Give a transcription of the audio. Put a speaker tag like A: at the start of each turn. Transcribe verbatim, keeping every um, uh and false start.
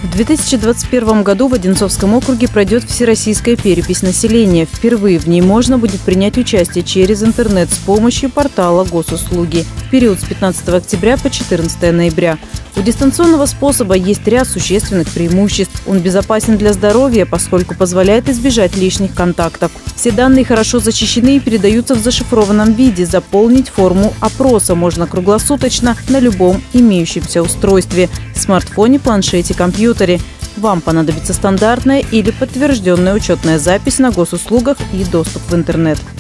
A: В две тысячи двадцать первом году в Одинцовском округе пройдет всероссийская перепись населения. Впервые в ней можно будет принять участие через интернет с помощью портала Госуслуги в период с пятнадцатого октября по четырнадцатое ноября. У дистанционного способа есть ряд существенных преимуществ. Он безопасен для здоровья, поскольку позволяет избежать лишних контактов. Все данные хорошо защищены и передаются в зашифрованном виде. Заполнить форму опроса можно круглосуточно на любом имеющемся устройстве – смартфоне, планшете, компьютере. Вам понадобится стандартная или подтвержденная учетная запись на госуслугах и доступ в интернет.